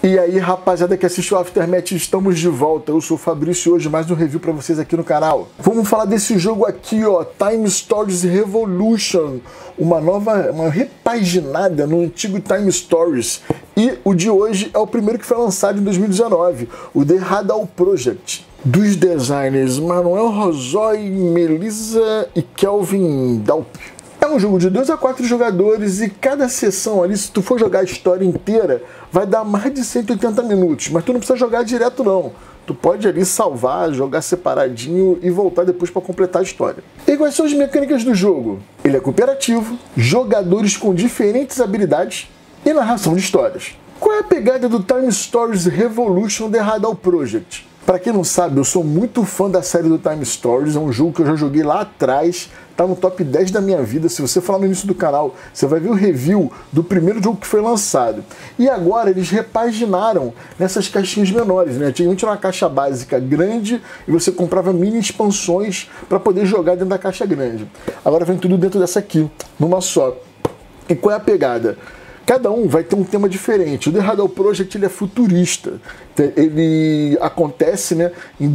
E aí, rapaziada que assiste o Aftermath, estamos de volta. Eu sou o Fabrício e hoje mais um review pra vocês aqui no canal. Vamos falar desse jogo aqui, ó, Time Stories Revolution. Uma repaginada no antigo Time Stories. E o de hoje é o primeiro que foi lançado em 2019, o The Hadal Project. Dos designers Manuel Rosoy, Melissa e Kelvin Daup. É um jogo de 2 a 4 jogadores e cada sessão ali, se tu for jogar a história inteira, vai dar mais de 180 minutos. Mas tu não precisa jogar direto não. Tu pode ali salvar, jogar separadinho e voltar depois para completar a história. E quais são as mecânicas do jogo? Ele é cooperativo, jogadores com diferentes habilidades e narração de histórias. Qual é a pegada do Time Stories Revolution The Hadal Project? Para quem não sabe, eu sou muito fã da série do Time Stories, é um jogo que eu já joguei lá atrás, tá no top 10 da minha vida. Se você falar no início do canal, você vai ver o review do primeiro jogo que foi lançado. E agora eles repaginaram nessas caixinhas menores, né? Antigamente era uma caixa básica grande e você comprava mini expansões para poder jogar dentro da caixa grande. Agora vem tudo dentro dessa aqui, numa só. E qual é a pegada? Cada um vai ter um tema diferente. O The Hadal Project ele é futurista. Ele acontece, né, em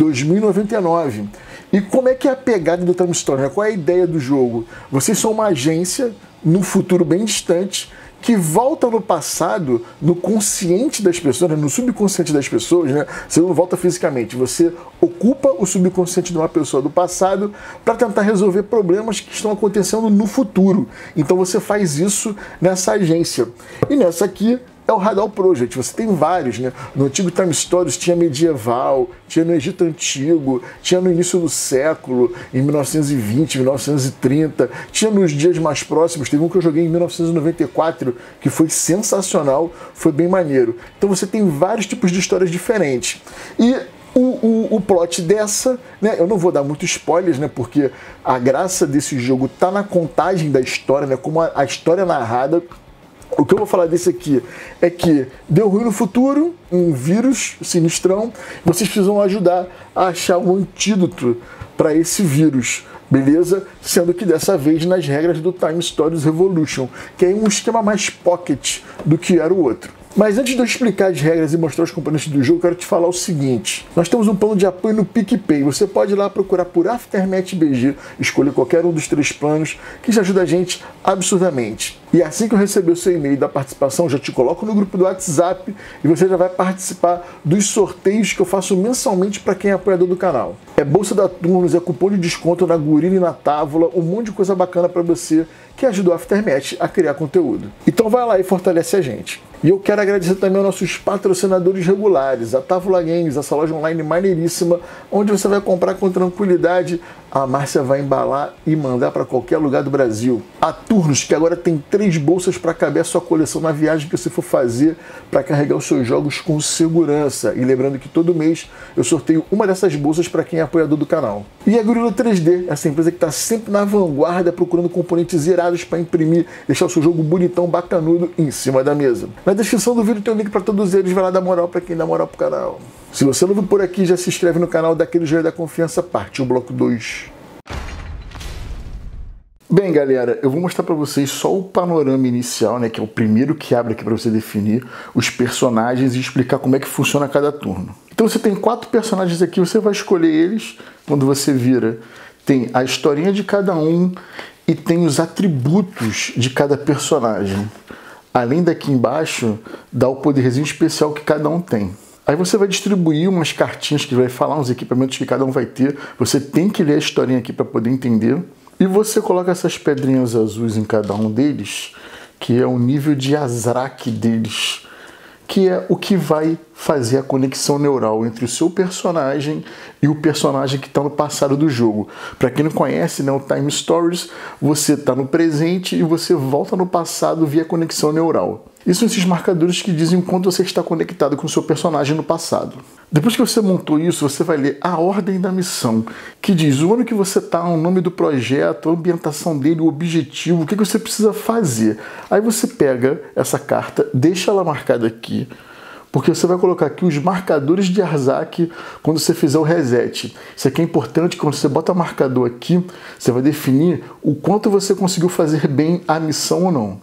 2099. E como é que é a pegada do Time Stories? Qual é a ideia do jogo? Vocês são uma agência no futuro bem distante que volta no passado, no consciente das pessoas, né, no subconsciente das pessoas, né? Você não volta fisicamente, você ocupa o subconsciente de uma pessoa do passado para tentar resolver problemas que estão acontecendo no futuro. Então você faz isso nessa agência. E nessa aqui é o Hadal Project. Você tem vários, né? No antigo Time Stories tinha medieval, tinha no Egito Antigo, tinha no início do século, em 1920, 1930, tinha nos dias mais próximos, teve um que eu joguei em 1994, que foi sensacional, foi bem maneiro. Então você tem vários tipos de histórias diferentes. E o plot dessa, né, eu não vou dar muito spoilers, né, porque a graça desse jogo tá na contagem da história, né, como a história é narrada. O que eu vou falar desse aqui é que deu ruim no futuro, um vírus sinistrão, vocês precisam ajudar a achar um antídoto para esse vírus, beleza? Sendo que dessa vez nas regras do Time Stories Revolution, que é um esquema mais pocket do que era o outro. Mas antes de eu explicar as regras e mostrar os componentes do jogo, eu quero te falar o seguinte. Nós temos um plano de apoio no PicPay. Você pode ir lá procurar por Aftermath BG, escolher qualquer um dos 3 planos, que já ajuda a gente absurdamente. E assim que eu receber o seu e-mail da participação, eu já te coloco no grupo do WhatsApp e você já vai participar dos sorteios que eu faço mensalmente para quem é apoiador do canal. É bolsa da Turnos, é cupom de desconto na Gorilla e na Távola, um monte de coisa bacana para você que ajuda o Aftermath a criar conteúdo. Então vai lá e fortalece a gente. E eu quero agradecer também aos nossos patrocinadores regulares, a Távola Games, essa loja online maneiríssima, onde você vai comprar com tranquilidade. A Márcia vai embalar e mandar para qualquer lugar do Brasil. A Turnos, que agora tem 3 bolsas para caber a sua coleção na viagem que você for fazer para carregar os seus jogos com segurança. E lembrando que todo mês eu sorteio uma dessas bolsas para quem é apoiador do canal. E a Gorilla 3D, essa empresa que está sempre na vanguarda procurando componentes irados para imprimir, deixar o seu jogo bonitão, bacanudo em cima da mesa. Na descrição do vídeo tem um link para todos eles, vai lá dar moral para quem dá moral pro canal. Se você não viu por aqui, já se inscreve no canal, daquele joelho da confiança, partiu o bloco 2. Bem, galera, eu vou mostrar para vocês só o panorama inicial, né, que é o primeiro que abre aqui para você definir os personagens e explicar como é que funciona cada turno. Então você tem 4 personagens aqui, você vai escolher eles quando você vira. Tem a historinha de cada um e tem os atributos de cada personagem. Além daqui embaixo, dá o poderzinho especial que cada um tem. Aí você vai distribuir umas cartinhas que vai falar uns equipamentos que cada um vai ter. Você tem que ler a historinha aqui para poder entender. E você coloca essas pedrinhas azuis em cada um deles, que é o nível de Azrak deles, que é o que vai fazer a conexão neural entre o seu personagem e o personagem que está no passado do jogo. Para quem não conhece, né, o Time Stories, você está no presente e você volta no passado via conexão neural. Isso são esses marcadores que dizem o quanto você está conectado com o seu personagem no passado. Depois que você montou isso, você vai ler a ordem da missão, que diz o ano que você está, o nome do projeto, a ambientação dele, o objetivo, o que você precisa fazer. Aí você pega essa carta, deixa ela marcada aqui, porque você vai colocar aqui os marcadores de Azrak quando você fizer o reset. Isso aqui é importante, quando você bota marcador aqui, você vai definir o quanto você conseguiu fazer bem a missão ou não.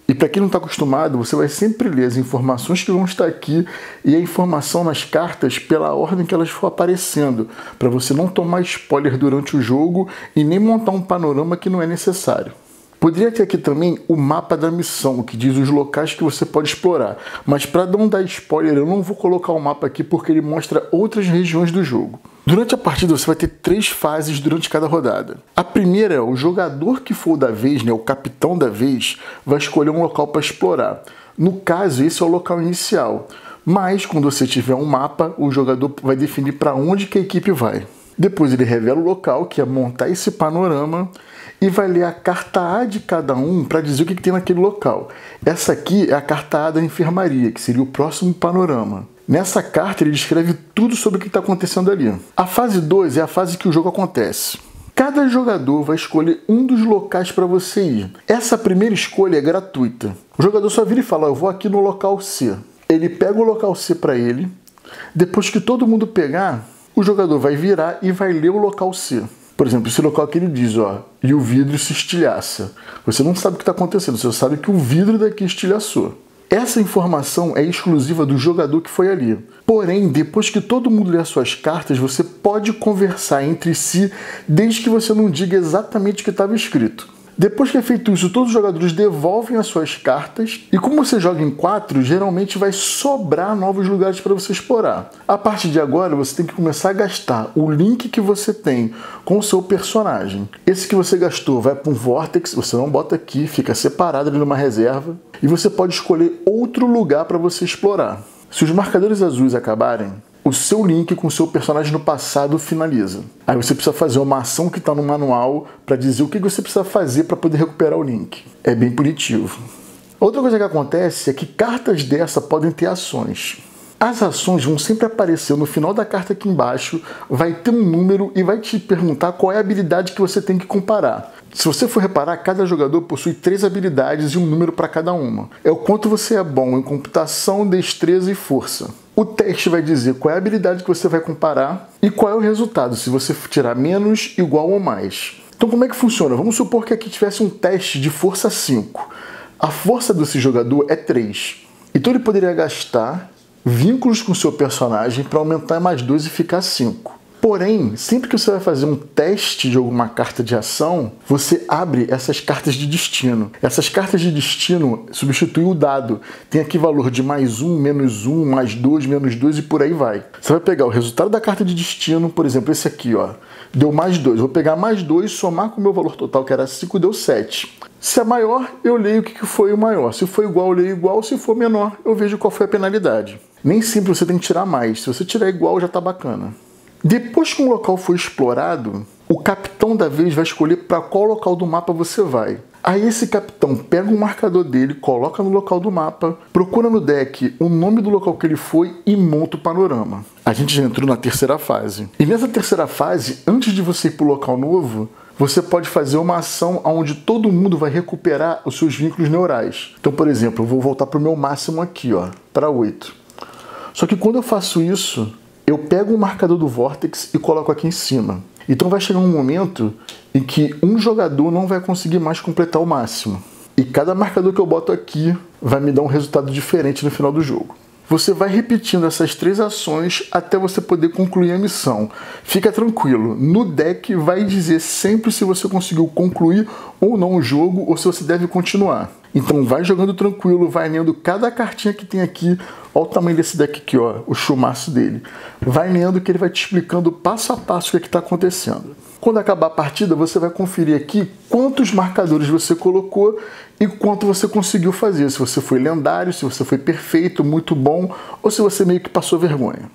E para quem não está acostumado, você vai sempre ler as informações que vão estar aqui e a informação nas cartas pela ordem que elas for aparecendo, para você não tomar spoiler durante o jogo e nem montar um panorama que não é necessário. Poderia ter aqui também o mapa da missão, que diz os locais que você pode explorar, mas para não dar spoiler eu não vou colocar o mapa aqui porque ele mostra outras regiões do jogo. Durante a partida você vai ter 3 fases durante cada rodada. A primeira é o jogador que for da vez, o capitão da vez, vai escolher um local para explorar. No caso, esse é o local inicial, mas quando você tiver um mapa, o jogador vai definir para onde que a equipe vai. Depois ele revela o local, que é montar esse panorama, e vai ler a carta A de cada um para dizer o que tem naquele local. Essa aqui é a carta A da enfermaria, que seria o próximo panorama. Nessa carta ele descreve tudo sobre o que está acontecendo ali. A fase 2 é a fase que o jogo acontece. Cada jogador vai escolher um dos locais para você ir. Essa primeira escolha é gratuita. O jogador só vira e fala, eu vou aqui no local C. Ele pega o local C para ele. Depois que todo mundo pegar, o jogador vai virar e vai ler o local C. Por exemplo, esse local que ele diz, e o vidro se estilhaça. Você não sabe o que está acontecendo, você sabe que o vidro daqui estilhaçou. Essa informação é exclusiva do jogador que foi ali. Porém, depois que todo mundo lê as suas cartas, você pode conversar entre si, desde que você não diga exatamente o que estava escrito. Depois que é feito isso, todos os jogadores devolvem as suas cartas e como você joga em 4, geralmente vai sobrar novos lugares para você explorar. A partir de agora, você tem que começar a gastar o link que você tem com o seu personagem. Esse que você gastou vai para um Vortex, você não bota aqui, fica separado ali numa reserva e você pode escolher outro lugar para você explorar. Se os marcadores azuis acabarem, o seu link com o seu personagem no passado finaliza. Aí você precisa fazer uma ação que está no manual para dizer o que você precisa fazer para poder recuperar o link. É bem punitivo. Outra coisa que acontece é que cartas dessa podem ter ações. As ações vão sempre aparecer no final da carta aqui embaixo, vai ter um número e vai te perguntar qual é a habilidade que você tem que comparar. Se você for reparar, cada jogador possui 3 habilidades e um número para cada uma. É o quanto você é bom em computação, destreza e força. O teste vai dizer qual é a habilidade que você vai comparar e qual é o resultado, se você tirar menos, igual ou mais. Então como é que funciona? Vamos supor que aqui tivesse um teste de força 5. A força desse jogador é 3. Então ele poderia gastar vínculos com o seu personagem para aumentar mais 2 e ficar 5. Porém, sempre que você vai fazer um teste de alguma carta de ação, você abre essas cartas de destino. Essas cartas de destino substituem o dado. Tem aqui valor de mais 1, menos 1, mais 2, menos 2 e por aí vai. Você vai pegar o resultado da carta de destino, por exemplo, esse aqui, deu mais 2. Vou pegar mais 2, somar com o meu valor total, que era 5, deu 7. Se é maior, eu leio o que foi o maior. Se for igual, eu leio igual. Se for menor, eu vejo qual foi a penalidade. Nem sempre você tem que tirar mais. Se você tirar igual, já está bacana. Depois que um local for explorado, o capitão da vez vai escolher para qual local do mapa você vai. Aí esse capitão pega o marcador dele, coloca no local do mapa, procura no deck o nome do local que ele foi e monta o panorama. A gente já entrou na terceira fase. E nessa terceira fase, antes de você ir para o local novo, você pode fazer uma ação onde todo mundo vai recuperar os seus vínculos neurais. Então, por exemplo, eu vou voltar para o meu máximo aqui, para 8. Só que quando eu faço isso, eu pego o marcador do Vortex e coloco aqui em cima. Então vai chegar um momento em que um jogador não vai conseguir mais completar o máximo. E cada marcador que eu boto aqui vai me dar um resultado diferente no final do jogo. Você vai repetindo essas 3 ações até você poder concluir a missão. Fica tranquilo, no deck vai dizer sempre se você conseguiu concluir ou não o jogo ou se você deve continuar. Então vai jogando tranquilo, vai lendo cada cartinha que tem aqui. Olha o tamanho desse deck aqui, o chumaço dele. Vai lendo que ele vai te explicando passo a passo o que está acontecendo. Quando acabar a partida, você vai conferir aqui quantos marcadores você colocou e quanto você conseguiu fazer. Se você foi lendário, se você foi perfeito, muito bom, ou se você meio que passou vergonha.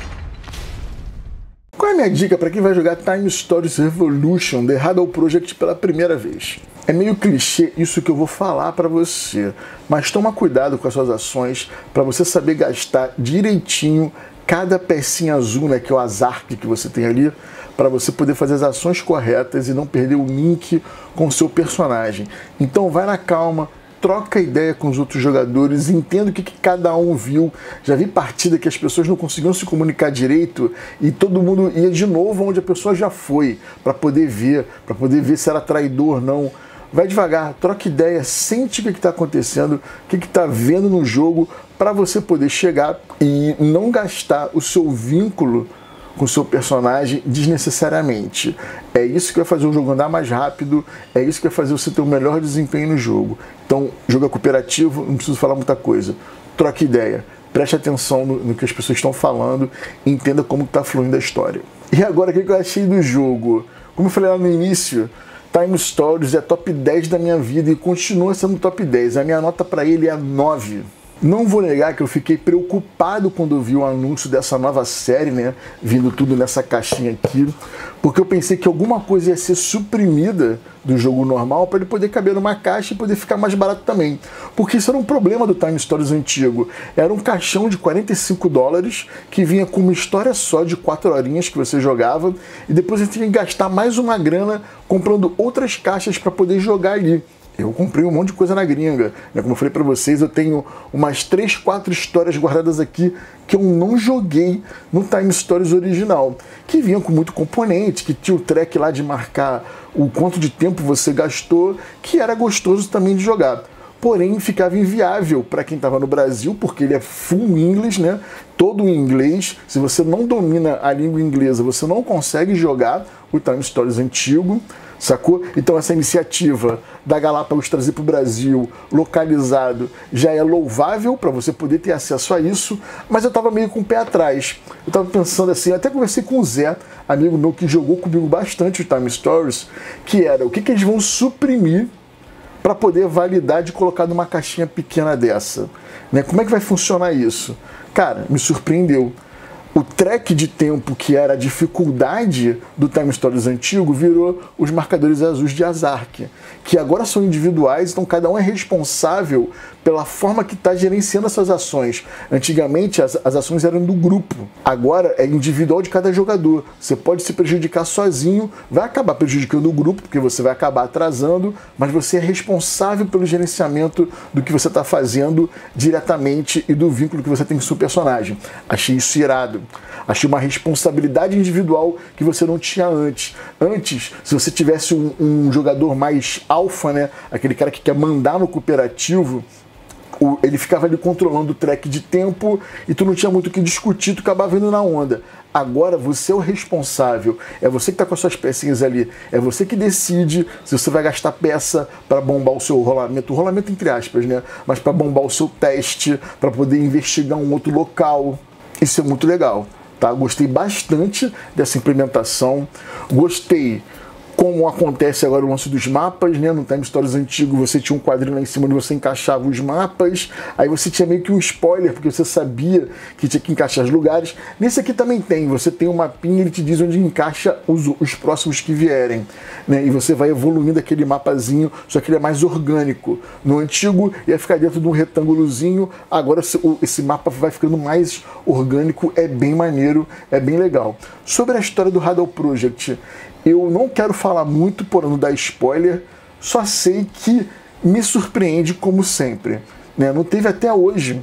Qual é a minha dica para quem vai jogar Time Stories Revolution, The Hadal Project pela primeira vez? É meio clichê isso que eu vou falar para você, mas toma cuidado com as suas ações para você saber gastar direitinho cada pecinha azul, que é o azar que você tem ali, para você poder fazer as ações corretas e não perder o link com o seu personagem. Então vai na calma, troca ideia com os outros jogadores, entenda o que cada um viu. Já vi partida que as pessoas não conseguiam se comunicar direito e todo mundo ia de novo onde a pessoa já foi, para poder ver se era traidor ou não. vai devagar, troca ideia, sente o que está acontecendo, o que está vendo no jogo, para você poder chegar e não gastar o seu vínculo com o seu personagem desnecessariamente. É isso que vai fazer o jogo andar mais rápido, é isso que vai fazer você ter o melhor desempenho no jogo. Então, jogo é cooperativo, não preciso falar muita coisa. Troque ideia, preste atenção no que as pessoas estão falando, entenda como está fluindo a história. E agora, o que eu achei do jogo? Como eu falei lá no início, Time Stories é top 10 da minha vida e continua sendo top 10. A minha nota para ele é 9. Não vou negar que eu fiquei preocupado quando eu vi o anúncio dessa nova série, né? Vindo tudo nessa caixinha aqui, porque eu pensei que alguma coisa ia ser suprimida do jogo normal para ele poder caber numa caixa e poder ficar mais barato também. Porque isso era um problema do Time Stories antigo. Era um caixão de $45 que vinha com uma história só de 4 horinhas que você jogava e depois você tinha que gastar mais uma grana comprando outras caixas para poder jogar ali. Eu comprei um monte de coisa na gringa, né? Como eu falei pra vocês, eu tenho umas 3, 4 histórias guardadas aqui que eu não joguei no Time Stories original, que vinham com muito componente, que tinha o track lá de marcar o quanto de tempo você gastou, que era gostoso também de jogar. Porém, ficava inviável para quem estava no Brasil, porque ele é full English, né? Todo em inglês. Se você não domina a língua inglesa, você não consegue jogar o Time Stories antigo, sacou? Então essa iniciativa da Galápagos trazer para o Brasil localizado já é louvável para você poder ter acesso a isso, mas eu estava meio com o pé atrás. Eu estava pensando assim, eu até conversei com o Zé, amigo meu que jogou comigo bastante o Time Stories, que era o que eles vão suprimir para poder validar de colocar numa caixinha pequena dessa, né? Como é que vai funcionar isso? Cara, me surpreendeu. O track de tempo, que era a dificuldade do Time Stories antigo, virou os marcadores azuis de Azark, que agora são individuais, então cada um é responsável pela forma que está gerenciando essas ações. Antigamente as ações eram do grupo, agora é individual de cada jogador. Você pode se prejudicar sozinho, vai acabar prejudicando o grupo, porque você vai acabar atrasando, mas você é responsável pelo gerenciamento do que você está fazendo diretamente e do vínculo que você tem com o seu personagem. Achei isso irado. Achei uma responsabilidade individual que você não tinha antes. Antes, se você tivesse um jogador mais alfa, né, aquele cara que quer mandar no cooperativo, ele ficava ali controlando o track de tempo e tu não tinha muito o que discutir, tu acabava indo na onda. Agora você é o responsável, é você que está com as suas pecinhas ali, é você que decide se você vai gastar peça para bombar o seu rolamento entre aspas, né? Mas para bombar o seu teste, para poder investigar um outro local. Isso é muito legal, tá? Gostei bastante dessa implementação, gostei como acontece agora o lance dos mapas, né? No Time Stories antigo você tinha um quadrinho lá em cima onde você encaixava os mapas, aí você tinha meio que um spoiler, porque você sabia que tinha que encaixar os lugares. Nesse aqui também tem, você tem um mapinha e ele te diz onde encaixa os próximos que vierem, né? E você vai evoluindo aquele mapazinho, só que ele é mais orgânico. No antigo ia ficar dentro de um retângulozinho, agora esse mapa vai ficando mais orgânico, é bem maneiro, é bem legal. Sobre a história do Hadal Project, eu não quero falar muito por não dar spoiler, só sei que me surpreende como sempre, né? Não teve até hoje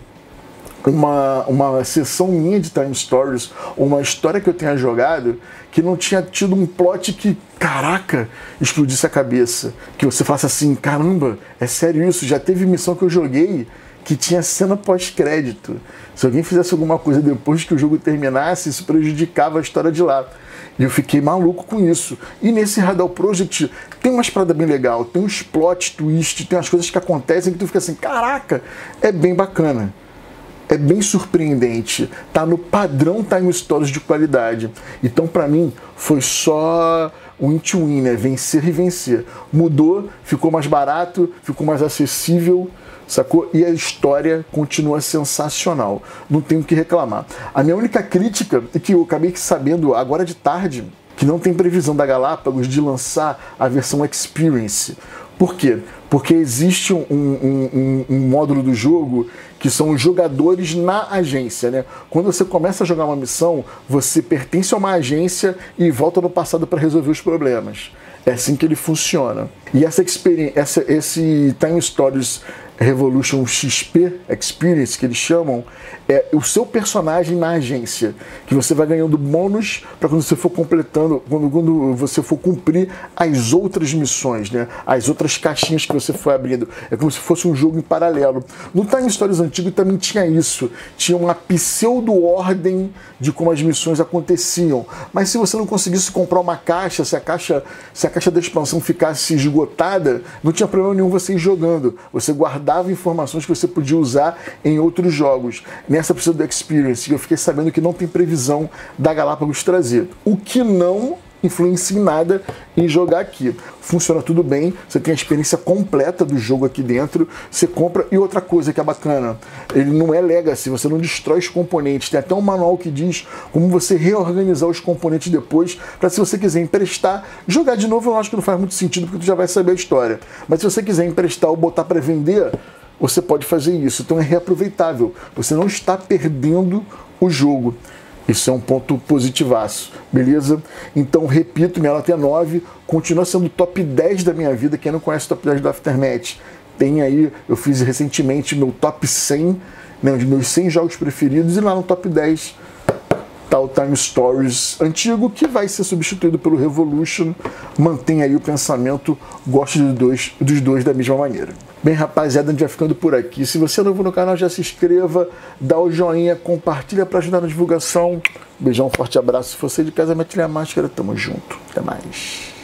uma sessão minha de Time Stories, uma história que eu tenha jogado, que não tinha tido um plot que, caraca, explodisse a cabeça. Que você faça assim, caramba, é sério isso? Já teve missão que eu joguei que tinha cena pós-crédito. Se alguém fizesse alguma coisa depois que o jogo terminasse, isso prejudicava a história de lá. E eu fiquei maluco com isso. E nesse Hadal Project tem umas paradas bem legal, tem uns plot twist, tem umas coisas que acontecem que tu fica assim, caraca, é bem bacana. É bem surpreendente. Tá no padrão Time Stories de qualidade. Então, pra mim, foi só win-to-win, né? Vencer e vencer. Mudou, ficou mais barato, ficou mais acessível, sacou? E a história continua sensacional. Não tenho o que reclamar. A minha única crítica é que eu acabei sabendo agora de tarde que não tem previsão da Galápagos de lançar a versão Experience. Por quê? Porque existe um módulo do jogo que são os jogadores na agência, né? Quando você começa a jogar uma missão, você pertence a uma agência e volta no passado para resolver os problemas. É assim que ele funciona. E esse Time Stories Revolution XP, Experience, que eles chamam, é o seu personagem na agência, que você vai ganhando bônus para quando você for completando, quando você for cumprir as outras missões, né? As outras caixinhas que você for abrindo. É como se fosse um jogo em paralelo. No Time Stories antigo também tinha isso. Tinha uma pseudo-ordem de como as missões aconteciam. Mas se você não conseguisse comprar uma caixa, se a caixa da expansão ficasse esgotada, não tinha problema nenhum você ir jogando. Você guardava informações que você podia usar em outros jogos. Nessa Pseudo Experience, eu fiquei sabendo que não tem previsão da Galápagos trazer. O que não influencia em nada em jogar aqui. Funciona tudo bem, você tem a experiência completa do jogo aqui dentro, você compra. E outra coisa que é bacana, ele não é legacy, você não destrói os componentes. Tem até um manual que diz como você reorganizar os componentes depois, para se você quiser emprestar, jogar de novo eu acho que não faz muito sentido, porque tu já vai saber a história. Mas se você quiser emprestar ou botar para vender, você pode fazer isso. Então é reaproveitável, você não está perdendo o jogo. Isso é um ponto positivaço, beleza? Então, repito, minha nota é 9, continua sendo o top 10 da minha vida. Quem não conhece o top 10 do Aftermath, tem aí, eu fiz recentemente meu top 100, né, de meus 100 jogos preferidos, e lá no top 10 tá o Time Stories antigo, que vai ser substituído pelo Revolution. Mantém aí o pensamento, gosto dos dois da mesma maneira. Bem, rapaziada, a gente vai ficando por aqui. Se você é novo no canal, já se inscreva, dá o joinha, compartilha para ajudar na divulgação. Beijão, forte abraço. Se você é de casa, mete a máscara, tamo junto. Até mais.